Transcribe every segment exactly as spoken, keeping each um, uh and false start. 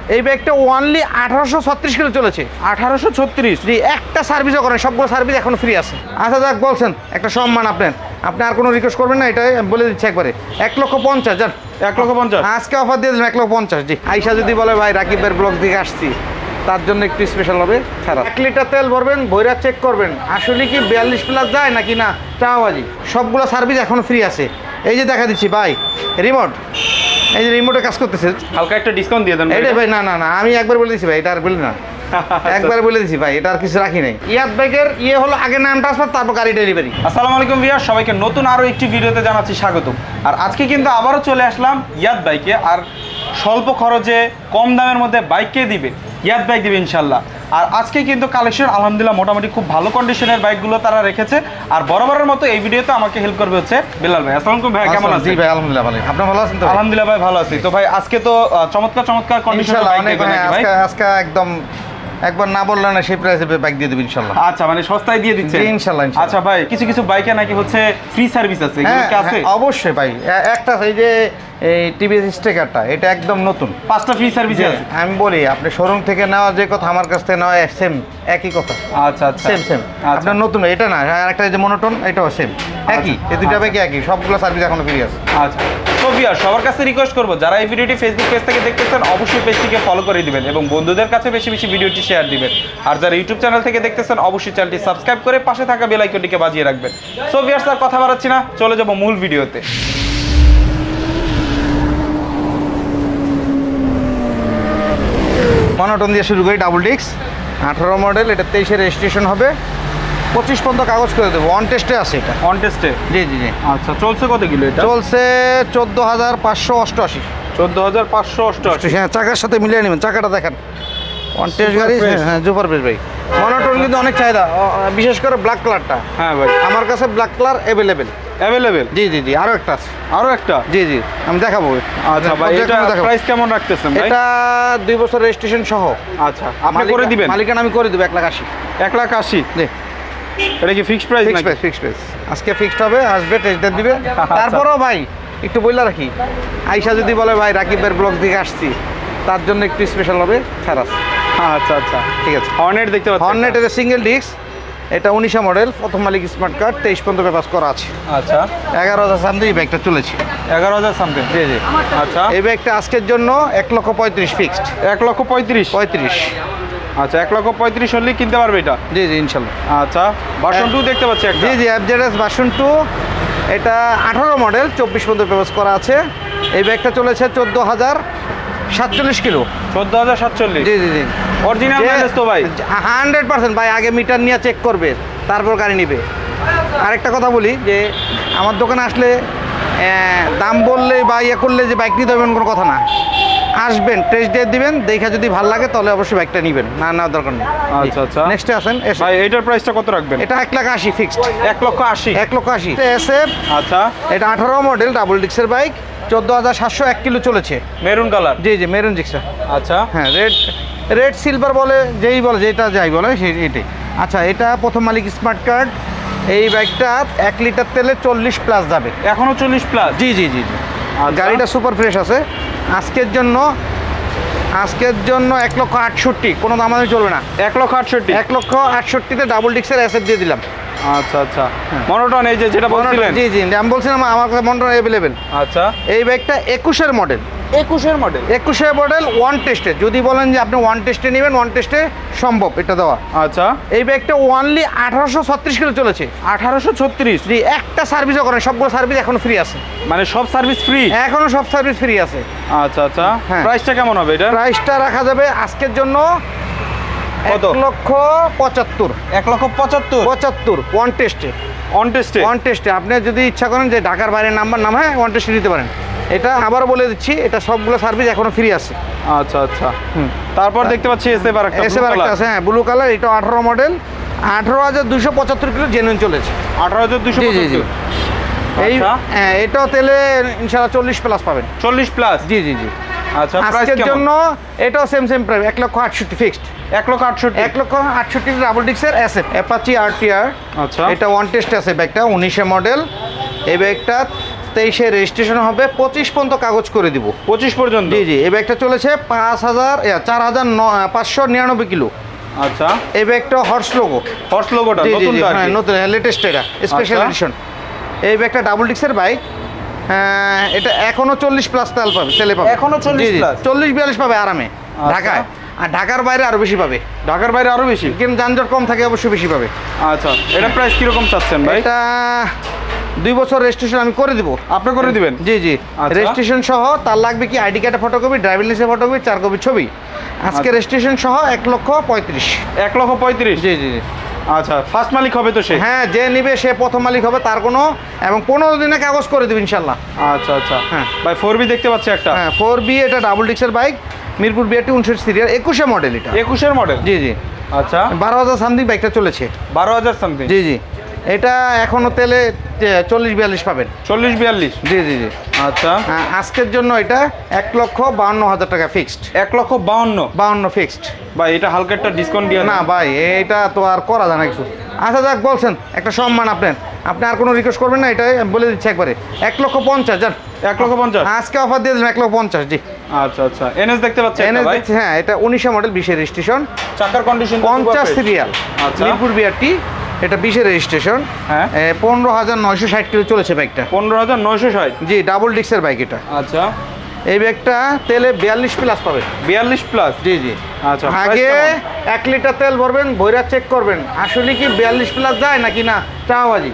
এই বাইকটা ওনলি আঠারোশো ছত্রিশ কিলো চলেছে। আঠারোশো ছত্রিশ জি, একটা সার্ভিসও করেন, সবগুলো সার্ভিস এখন ফ্রি আছে। আচ্ছা যাক, বলছেন একটা সম্মান আপনার, আপনি আর কোনো রিকোয়েস্ট করবেন না, এটাই বলে দিচ্ছি একবারে। এক লক্ষ পঞ্চাশ যান, এক লক্ষ পঞ্চাশ আজকে অফার দিয়ে দিলাম এক লক্ষ পঞ্চাশ। জি, আইসা যদি বলে ভাই রাকিবের ব্লগ থেকে আসছি, তার জন্য একটু স্পেশাল হবে ছাড়া। এক লিটার তেল ভরবেন, ভৈরা চেক করবেন আসলে কি বিয়াল্লিশ প্লাস যায় নাকি না, চাওয়াবাজি। সবগুলো সার্ভিস এখন ফ্রি আছে। এই যে দেখা দিচ্ছি ভাই রিমোট, এই যে রিমোটে কাজ করতেছে, হালকা একটা ডিসকাউন্ট দিয়ে দেন এইটা ভাই। না না না, আমি একবার বলে দিচ্ছি ভাই, এটা আর বলি না, একবার বলে দিচ্ছি ভাই, এটা আর কিছু রাখি নাই। ইয়াদ বাইকের ইয়ে হলো আগে নাম ট্রান্সফার, তারপর গাড়ি ডেলিভারি। আসসালামু আলাইকুম ভিউয়ার, সবাইকে নতুন আরও একটি ভিডিওতে জানাচ্ছি স্বাগতম। আর আজকে কিন্তু আবারও চলে আসলাম ইয়াদ বাইকে, আর স্বল্প খরচে কম দামের মধ্যে বাইককে দিবে ইয়াদ বাইক দিবে ইনশাল্লাহ। আর আজকে কিন্তু কালেকশন আলহামদুলিল্লাহ মোটামুটি খুব ভালো কন্ডিশনের বাইকগুলো তারা রেখেছে। আর বরাবরের মতো এই ভিডিওতে আমাকে হেল্প করবে হচ্ছে বেলাল ভাই। আসসালামু আলাইকুম ভাই, কেমন আছেন? জি ভাই আলহামদুলিল্লাহ ভালো। আপনি ভালো আছেন তো? আলহামদুলিল্লাহ ভাই ভালো আছি। তো ভাই আজকে তো চমৎকার চমৎকার কন্ডিশনের বাইক দেবেন নাকি ভাই? আজকে একদম একবার না বললেন না সেই প্রাইসে বাইক দিয়ে দেব ইনশাআল্লাহ। আচ্ছা, মানে সস্তায় দিয়ে দিচ্ছেন? জি ইনশাআল্লাহ। আচ্ছা ভাই, কিছু কিছু বাইকে নাকি হচ্ছে ফ্রি সার্ভিস আছে, এগুলো কি আছে? অবশ্যই ভাই, একটা এই যে এই টিভিএস স্টিকারটা, এটা একদম নতুন, পাঁচটা ফ্রি সার্ভিস আছে। আমি বলি আপনি শোরুম থেকে নেওয়া যে কথা, আমার কাছ থেকে নেওয়া সেম, একই কথা। আচ্ছা আচ্ছা, সেম সেম। আপনার নতুন এটা না, আরেকটা যে মনোটন, এটাও সেম, একই। এই দুইটা বাইকে একই, সবগুলো সার্ভিস এখনো ফ্রি আছে। আচ্ছা, তো ভিউয়ার সবার কাছে রিকোয়েস্ট করবো, যারা এই ভিডিওটি ফেসবুক পেজ থেকে দেখতেছেন অবশ্যই পেজটিকে ফলো করে দিবেন এবং বন্ধুদের কাছে বেশি বেশি ভিডিওটি শেয়ার দিবেন। আর যারা ইউটিউব চ্যানেল থেকে দেখতেছেন অবশ্যই চ্যানেলটি সাবস্ক্রাইব করে পাশে থাকা বেল আইকনটিকে বাজিয়ে রাখবেন। সো ভিউয়ার্স আর কথা বাড়াচ্ছি না, চলে যাব মূল ভিডিওতে। মনোটন দিয়ে শুরু করি, ডাবল ডিস্ক, আঠারো মডেল, এটা তেইশে রেজিস্ট্রেশন হবে, পঁচিশ পর্যন্ত কাগজ করে দেবো। অন টেস্টে আছে এটা। অন টেস্টে? জি জি জি। আচ্ছা, চলছে কত কিলো এটা? চলছে চোদ্দো হাজার পাঁচশো অষ্টআশি। চোদ্দো হাজার পাঁচশো অষ্টআশি, হ্যাঁ, চাকার সাথে মিলিয়ে নেবেন, চাকাটা দেখেন। অন টেস্ট গাড়ি, হ্যাঁ সুপার ফ্রেশ ভাই। মনোটন কিন্তু অনেক চাহিদা, বিশেষ করে ব্ল্যাক কালারটা। হ্যাঁ ভাই, আমার কাছে ব্ল্যাক কালার অ্যাভেলেবেল। অ্যাভেলেবেল? জি জি জি, আরও একটা আছে। আরও একটা? জি জি, আমি দেখাবো। আচ্ছা ভাই, এটা প্রাইস কেমন রাখতেছেন ভাই? এটা দুই বছর রেজিস্ট্রেশন সহ। আচ্ছা, আপনি করে দিবেন? মালিকানা আমি করে দেবো এক লাখ আশি। এক লাখ আশি? জি। এটা কি fixed price? Fixed price, fixed price. আজকে ফিক্সড হবে, আসবে, টেস্ট ড্রাইভ দিবে। তারপরেও ভাই একটু বইলা রাখি, আইসা যদি বলে ভাই রাকিবের ব্লগ থেকে আসছি, তার জন্য একটু স্পেশাল হবে ছাড় আছে। আচ্ছা আচ্ছা, ঠিক আছে। হর্নেট দেখতে পাচ্ছি, হর্নেট এর সিঙ্গেল ডিস্ক, এটা উনিশে মডেল, প্রথম মালিক স্মার্ট কার্ড, তেইশ পর্যন্ত পেপার করা আছে। আচ্ছা, এগারো হাজার সামথিং এই ব্যাগটা চলেছে। এগারো হাজার সামথিং? জি জি। আচ্ছা, এই ব্যাগটা আজকের জন্য এক লক্ষ পঁয়ত্রিশ ফিক্সড। এক লক্ষ পঁয়ত্রিশ? পঁয়ত্রিশ। আচ্ছা, এক লক্ষ পঁয়ত্রিশ হলেই কিনতে পারবে এটা? জি জি ইনশাল্লাহ। আচ্ছা, ভার্সন টু দেখতে পাচ্ছি একটা। জি জি, এফজেডএস ভার্সন টু, এটা আঠারো মডেল, চব্বিশ পর্যন্ত পেপার করা আছে। এই ব্যাগটা চলেছে চোদ্দো হাজার সাতচল্লিশ কিলো। চোদ্দো হাজার সাতচল্লিশ? জি জি জি। অরিজিনাল মাইলেজ তো ভাই? হান্ড্রেড পার্সেন্ট ভাই, আগে মিটার নিয়ে চেক করবে, তারপর গাড়ি নিবে। আরেকটা কথা বলি, যে আমার দোকানে আসলে দাম বললে বা ইয়ে করলে যে বাইক নিতে হবে কোনো কথা না। আসবেন, টেস্ট ড্রাইভ দিবেন, দেখা যদি ভালো লাগে তাহলে অবশ্যই বাইকটা নেবেন, না নেওয়ার দরকার নেই। আচ্ছা আচ্ছা, নেক্সটে আসেন। ভাই এটার প্রাইসটা কত রাখবেন? এটা এক লাখ আশি ফিক্সড। এক লক্ষ আশি? এক লক্ষ আশি এসএফ। আচ্ছা, এটা আঠারো মডেল, ডাবল ডিস্কের বাইক, চোদ্দো হাজার সাতশো এক কিলো চলেছে। Maroon colour? জি জি, মেরুন ডিস্কটা। আচ্ছা, হ্যাঁ, রেড রেড সিলভার বলে যেই বলে, যেটা যাই বলে সেই এটাই। আচ্ছা, এটা প্রথম মালিক স্মার্ট কার্ড। এই বাইকটা এক লিটার তেলে চল্লিশ প্লাস যাবে। এখনো চল্লিশ প্লাস? জি জি জি জি। গাড়িটা সুপার ফ্রেশ আছে। আজকের জন্য আজকের জন্য এক লক্ষ আটষট্টি, কোনো দামাদামি চলবে না। এক লক্ষ আটষট্টি? এক লক্ষ আটষট্টিতে ডাবল ডিস্কের অ্যাসেট দিয়ে দিলাম। আচ্ছা আচ্ছা, মনোটন এই যে যেটা বলছিলেন? জি জি, আমি বলছিলাম আমার কাছে মনোটন অ্যাভেলেবেল। আচ্ছা, এই বাইকটা একুশের মডেল। একুশের মডেল? একুশের মডেল, ওয়ান টেস্টে। যদি বলেন যে আপনি ওয়ান টেস্টে নেবেন, ওয়ান টেস্টে সম্ভব এটা দেওয়া। আচ্ছা, এই বাইকটা ওনলি আঠারোশো ছত্রিশ কিলো চলেছে। আঠারোশো ছত্রিশ? জি, একটা সার্ভিসও করেন, সবগুলো সার্ভিস এখন ফ্রি আছে। মানে সব সার্ভিস ফ্রি? এখনো সব সার্ভিস ফ্রি আছে। আচ্ছা আচ্ছা, হ্যাঁ। প্রাইসটা কেমন হবে এটা? প্রাইসটা রাখা যাবে আজকের জন্য এক লক্ষ পঁচাত্তর। এক লক্ষ পঁচাত্তর? পঁচাত্তর ওয়ান টেস্টে। অন টেস্টে? ওয়ান টেস্টে। আপনি যদি ইচ্ছা করেন যে ঢাকার বাইরের নাম্বার নাম, হ্যাঁ ওয়ান টেস্টে দিতে পারেন। এটা আবারও বলে দিচ্ছি, এটা সবগুলো সার্ভিস এখনো ফ্রি আছে। আচ্ছা আচ্ছা, হুম। তারপর দেখতে পাচ্ছি এসএফ আর একটা, এসএফ আর একটা আছে, হ্যাঁ ব্লু কালার। এটা আঠারো মডেল, আঠারো হাজার দুশো পঁচাত্তর কিলো জেনুইন চলেছে। আঠারো হাজার দুশো পঁচাত্তর? এই হ্যাঁ, এটাও তেলে ইনশাআল্লাহ চল্লিশ প্লাস পাবেন। চল্লিশ প্লাস? জি জি জি। আচ্ছা, আজকের জন্য এটাও সেম সেম প্রাইস, এক লক্ষ আটষট্টি ফিক্সড। এক লক্ষ আটষট্টি? এক লক্ষ আটষট্টি ডাবল ডিস্কের এসএফ অ্যাপাচি আরটিআর। আচ্ছা, এটা ওয়ান টেস্ট আছে বাইকটা, উনিশে মডেল। এই বাইকটা তেইশে রেজিস্ট্রেশন হবে, পঁচিশ পর্যন্ত কাগজ করে দিব। পঁচিশ পর্যন্ত? জি জি। এই ব্যাগটা চলেছে পাঁচ হাজার চার হাজার পাঁচশো নিরানব্বই কিলো। আচ্ছা। এই ব্যাগটা হর্স লোগো। হর্স লোগোটা নতুন, হ্যাঁ নতুন, লেটেস্ট, এটা স্পেশাল এডিশন। এই ব্যাগটা ডাবল ডিস্কের বাইক, এটা এখনো চল্লিশ প্লাস তেল পাবে, তেলে পাবে এখনো চল্লিশ প্লাস, চল্লিশ বিয়াল্লিশ পাবে আরামে ঢাকায়। আর ঢাকার বাইরে আরো বেশি পাবে। ঢাকার বাইরে আরো বেশি, কিন্তু যানজট কম থাকে অবশ্যই বেশি পাবে। আচ্ছা, এটা প্রাইস কিরকম চাচ্ছেন ভাই? এটা দুই বছর রেজিস্ট্রেশন আমি করে দিব। আপনি করে দিবেন? জি জি। রেজিস্ট্রেশন সহ তার লাগবে কি আইডি কার্ডের ফটোকপি, ড্রাইভিং লাইসেন্সের ফটোকপি, চার কপি ছবি। আজকে রেজিস্ট্রেশন সহ এক লক্ষ পঁয়ত্রিশ। এক লক্ষ পঁয়ত্রিশ? জি জি জি। আচ্ছা, ফার্স্ট মালিক হবে তো সে? হ্যাঁ, যে নিবে সে প্রথম মালিক হবে, তার কোনো, এবং পনেরো দিনে কাগজ করে দেবে ইনশাল্লাহ। আচ্ছা আচ্ছা। হ্যাঁ ভাই ফোর বি দেখতে পাচ্ছি একটা। হ্যাঁ ফোর বি, এটা ডাবল ডিস্কের বাইক, মিরপুর বিআরটি উনষাট সিরিয়াল, একুশে মডেল। এটা একুশের মডেল? জি জি। আচ্ছা, বারো হাজার সামথিং বাইকটা চলেছে। বারো হাজার সামথিং? জি জি। এটা এখনো তেলে চল্লিশ বিয়াল্লিশ পাবেন। চল্লিশ বিয়াল্লিশ? জি জি জি। আচ্ছা, আজকের জন্য এটা এক লক্ষ বাউন্ন হাজার টাকা ফিক্সড। এক লক্ষ বাউন্ন? বাউন্ন ফিক্সড। ভাই এটা হালকা একটা ডিসকাউন্ট দিয়ে না ভাই, এটা তো আর করা যায় না কিছু। আচ্ছা যাক, বলছেন একটা সম্মান আপনার, আপনি আর কোনো রিকোয়েস্ট করবেন না, এটাই আমি বলে দিচ্ছি একবারে এক লক্ষ পঞ্চাশ। যান, এক লক্ষ পঞ্চাশ আজকে অফার দিয়ে দিলাম এক লক্ষ পঞ্চাশ। জি। আচ্ছা আচ্ছা। এনএস দেখতে পাচ্ছি? এনএস দেখছি, হ্যাঁ এটা উনিশে মডেল, বিশে রেজিস্ট্রেশন, চাকার কন্ডিশন পঞ্চাশ সিরিয়াল, আচ্ছা। মিরপুর বিআরটি, এটা বিশে রেজিস্ট্রেশন। হ্যাঁ, পনেরো হাজার নয়শো ষাট কিলো চলেছে বাইকটা। পনেরো হাজার নয়শো ষাট? জি, ডাবল ডিস্কের বাইক এটা। আচ্ছা। এই ব্যাগটা তেলে বিয়াল্লিশ প্লাস পাবে। বিয়াল্লিশ প্লাস? জি জি। আচ্ছা। আগে এক লিটার তেল ভরবেন, ভৈরা চেক করবেন আসলে কি বিয়াল্লিশ প্লাস যায় নাকি না, চাওয়াবাজি।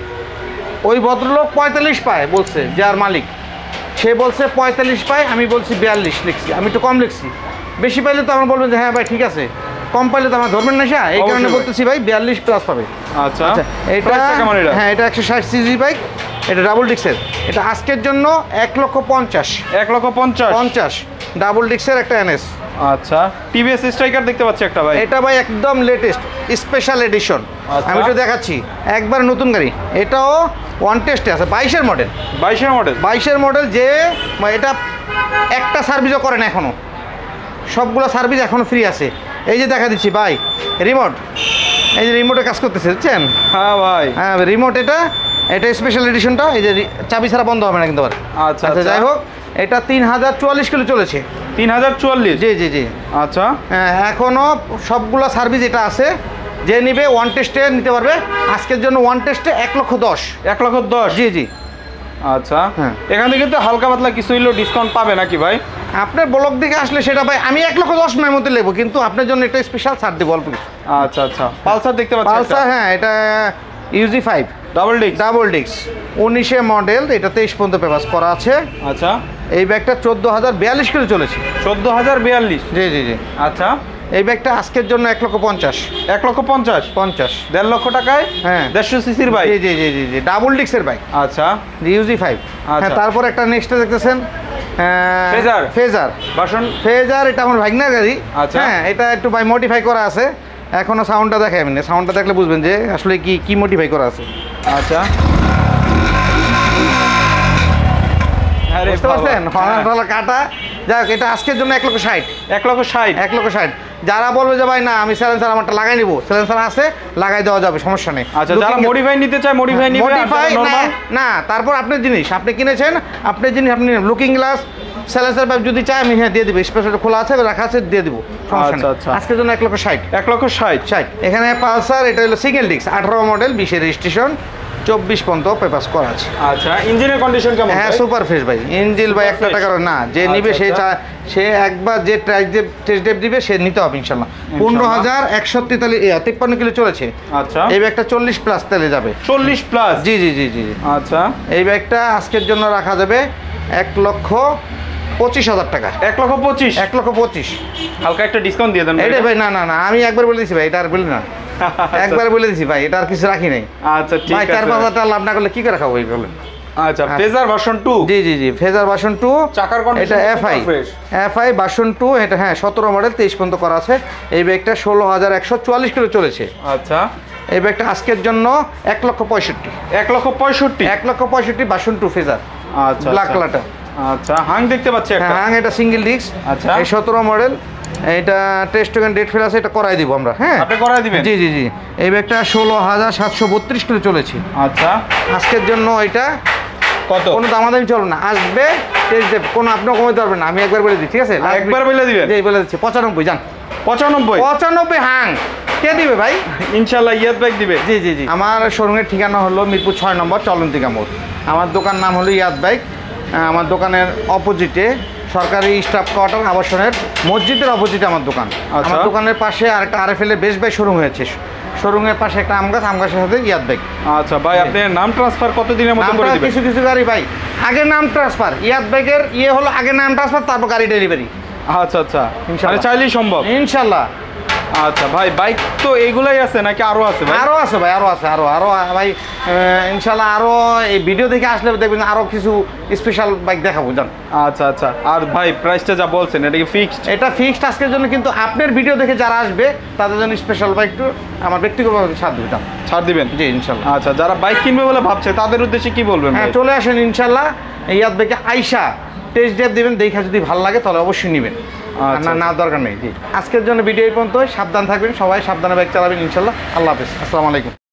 ওই ভদ্রলোক পঁয়তাল্লিশ পায় বলছে, যার মালিক সে বলছে পঁয়তাল্লিশ পায়, আমি বলছি বিয়াল্লিশ লিখছি, আমি একটু কম লিখছি। বেশি পাইলে তো আমরা বলবেন যে হ্যাঁ ভাই ঠিক আছে, কম পাইলে তো আমার ধরবেন না, এই কারণে বলতেছি ভাই বিয়াল্লিশ প্লাস পাবে। আচ্ছা। এটা হ্যাঁ, এটা একশো ষাট সিজি বাইক, এটা ডাবল ডিস্কের। এটা আজকের জন্য এক লক্ষ পঞ্চাশ। এক লক্ষ পঞ্চাশ? পঞ্চাশ। ডাবল ডিস্কের একটা এনএস। আচ্ছা। টিভিএস স্ট্রাইকার দেখতে পাচ্ছি একটা ভাই। এটা ভাই একদম লেটেস্ট স্পেশাল এডিশন। আমি একটু দেখাচ্ছি, একবার নতুন গাড়ি। এটাও ওয়ান টেস্টে আছে, বাইশের মডেল। বাইশের মডেল? বাইশের মডেল, যে এটা একটা সার্ভিসও করে না এখনো, সবগুলো সার্ভিস এখনো ফ্রি আছে। এই যে দেখা দিচ্ছি ভাই, রিমোট, এই যে রিমোটে কাজ করতেছে, বুঝছেন? হ্যাঁ ভাই। হ্যাঁ রিমোট, এটা এটা স্পেশাল এডিশনটা, এই যে চাবি ছাড়া বন্ধ হবে না কিন্তু। আচ্ছা আচ্ছা, যাই হোক, এটা তিন হাজার চুয়াল্লিশ কিলো চলেছে। তিন হাজার চুয়াল্লিশ? জি জি জি। আচ্ছা। হ্যাঁ, এখনও সবগুলো সার্ভিস এটা আছে, যে নিবে ওয়ান টেস্টে নিতে পারবে। আজকের জন্য ওয়ান টেস্টে এক লক্ষ দশ। এক লক্ষ দশ? জি জি। আচ্ছা। হ্যাঁ, এখান থেকে কিন্তু হালকা পাতলা কিছু হইলেও ডিসকাউন্ট পাবে নাকি ভাই? আপনার ব্লগ দিকে আসলে সেটা ভাই আমি এক লক্ষ দশ নয় মধ্যে নেবো, কিন্তু আপনার জন্য একটা স্পেশাল ছাড় দেবো অল্প কিছু। আচ্ছা আচ্ছা। পালসার দেখতে পাচ্ছি? পালসার, হ্যাঁ এটা UG five double disc. Double disc উনিশে মডেল, এটা তেইশ পর্যন্ত পেপাস করা আছে। আচ্ছা। এই ব্যাগটা চোদ্দো হাজার বিয়াল্লিশ কিলো চলেছে। চোদ্দো হাজার বিয়াল্লিশ? জি জি জি। আচ্ছা। এই ব্যাগটা আজকের জন্য এক লক্ষ পঞ্চাশ। এক লক্ষ পঞ্চাশ? পঞ্চাশ। দেড় লক্ষ টাকায়? হ্যাঁ, দেড়শো সিসির বাইক? জি জি জি জি জি, ডাবল ডিস্কের বাইক। আচ্ছা। UG five. হ্যাঁ, তারপর একটা নেক্সটে দেখতেছেন ফেজার। ফেজার ভার্সন ফেজার, এটা আমার ভাগনার গাড়ি। আচ্ছা। হ্যাঁ, এটা একটু বাই মডিফাই করা আছে, এখনো সাউন্ডটা দেখাই আমি, সাউন্ডটা দেখলে বুঝবেন যে আসলে কি কি মডিফাই করা আছে। আচ্ছা। বুঝতে পারছেন? হর্ন কাটা। যাই হোক, এটা আজকের জন্য এক লক্ষ ষাট। এক লক্ষ ষাট? এক লক্ষ ষাট। যারা বলবে যে ভাই না আমি স্যালেন্সার আমারটা লাগাই নিবো, স্যালেন্সার আছে, লাগাই দেওয়া যাবে, সমস্যা নেই। আচ্ছা, যারা মডিফাই নিতে চায় মডিফাই নিবে। মডিফাই না, তারপর আপনার জিনিস, আপনি কিনেছেন, আপনার জিনিস আপনি লুকিং গ্লাস, স্যালেন্সার পাইপ যদি চাই আমি হ্যাঁ দিয়ে দিব, স্পেশাল খোলা আছে, রাখা আছে, দিয়ে দিব, সমস্যা নেই। আজকের জন্য এক লক্ষ ষাট। এক লক্ষ ষাট? ষাট। এখানে পালসার, এটা হলো সিঙ্গেল ডিস্ক, আঠারো মডেল, বিশে রেজিস্ট্রেশন, চব্বিশ পর্যন্ত পেপাস করা আছে। আচ্ছা। ইঞ্জিনের কন্ডিশন কেমন? হ্যাঁ, সুপার ফ্রেশ ভাই। ইঞ্জিন ভাই একটা টাকার না, যে নিবে সে সে একবার যে ট্রাইস টেস্ট ড্রাইভ দিবে সে নিতে হবে ইনশাল্লাহ। পনেরো হাজার একশো তেতাল্লিশ তিপ্পান্ন কিলো চলেছে। আচ্ছা। এই ব্যাগটা চল্লিশ প্লাস তেলে যাবে। চল্লিশ প্লাস? জি জি জি জি। আচ্ছা। এই ব্যাগটা আজকের জন্য রাখা যাবে এক লক্ষ পঁচিশ হাজার টাকা। এক লক্ষ পঁচিশ? এক লক্ষ পঁচিশ। হালকা একটা ডিসকাউন্ট দিয়ে দেন। এটা ভাই না না না, আমি একবার বলে দিচ্ছি ভাই, এটা আর বলি না, একবার বলে দিচ্ছি ভাই, এটা আর কিছু রাখি নাই। আচ্ছা ঠিক আছে। চার পাঁচ হাজার টাকা লাভ না করলে কি করে খাবো এই বলেন? আচ্ছা। Fazer version two? জি জি জি, ফেজার ভার্সন টু। চাকার কন্ডিশন? এটা এফআই এফআই ভার্সন টু, এটা হ্যাঁ সতেরো মডেল, তেইশ পর্যন্ত করা আছে। এই ব্যাগটা ষোলো হাজার একশো চুয়াল্লিশ কিলো চলেছে। আচ্ছা। এই ব্যাগটা আজকের জন্য এক লক্ষ পঁয়ষট্টি। এক লক্ষ পঁয়ষট্টি? এক লক্ষ পঁয়ষট্টি ভার্সন টু ফেজার। আচ্ছা। ব্ল্যাক কালারটা। আচ্ছা। হাং দেখতে পাচ্ছি একটা? হ্যাঁ, এটা সিঙ্গেল ডিস্ক। আচ্ছা। এই সতেরো মডেল, এটা টেস্ট টোকেন ডেট ফেল আছে, এটা করাই দিব আমরা। হ্যাঁ, আপনি করাই দিবেন? জি জি জি। এই ব্যাগটা ষোলো হাজার সাতশো বত্রিশ কিলো চলেছে। আচ্ছা। আজকের জন্য এটা কত? কোনো দামাদামি চলবে না, আসবে টেস্ট ড্রাইভ, কোনো আপনিও কমাতে পারবেন না, আমি একবার বলে দিই, ঠিক আছে? একবার বলে দিবেন? জি বলে দিচ্ছি, পঁচানব্বই যান। পঁচানব্বই? পঁচানব্বই হাং কে দিবে ভাই? ইনশাল্লাহ ইয়াদ বাইক দিবে। জি জি জি। আমার শোরুমের ঠিকানা হলো মিরপুর ছয় নম্বর চলন্তিকা মোড়। আমার দোকান নাম হলো ইয়াদ বাইক। আমার দোকানের অপোজিটে সরকারি স্টাফ কোয়ার্টার আবাসনের মসজিদের অপোজিটে আমার দোকান। আমার দোকানের পাশে আরেকটা আরএফএল এর বেশ ভাই শোরুম হয়েছে, শোরুমের পাশে একটা আম গাছ, আম গাছের সাথে ইয়াদ বাইক। আচ্ছা ভাই, আপনি নাম ট্রান্সফার কত দিনের মধ্যে করে দিবেন? কিছু কিছু গাড়ি ভাই আগে নাম ট্রান্সফার, ইয়াদ বাইকের ইয়ে হলো আগে নাম ট্রান্সফার, তারপর গাড়ি ডেলিভারি। আচ্ছা আচ্ছা, ইনশাআল্লাহ চাইলেই সম্ভব ইনশাআল্লাহ। আচ্ছা ভাই, বাইক তো এইগুলাই আছে নাকি আরো আছে ভাই? আরো আছে ভাই, আরো আছে, আরো আরো ভাই ইনশাআল্লাহ। আরো এই ভিডিও দেখে আসলে দেখবেন আরো কিছু স্পেশাল বাইক দেখাবো জান। আচ্ছা আচ্ছা। আর ভাই প্রাইসটা যা বলছেন এটা কি ফিক্সড? এটা ফিক্সড আজকের জন্য, কিন্তু আপনার ভিডিও দেখে যারা আসবে তাদের জন্য স্পেশাল বাইক একটু আমার ব্যক্তিগতভাবে ছাড় দেবো জান। ছাড় দিবেন? জি ইনশাআল্লাহ। আচ্ছা, যারা বাইক কিনবে বলে ভাবছে তাদের উদ্দেশ্যে কি বলবেন? হ্যাঁ চলে আসেন ইনশাআল্লাহ, ইয়াদ বাইকে আইসা টেস্ট ড্রাইভ দিবেন, দেখা যদি ভালো লাগে তাহলে অবশ্যই নেবেন, না না দরকার নেই। জি আজকের জন্য ভিডিও এই পর্যন্ত, সাবধান থাকবেন সবাই, সাবধানে বাইক চালাবেন ইনশাআল্লাহ। আল্লাহ হাফেজ, আসসালামু আলাইকুম।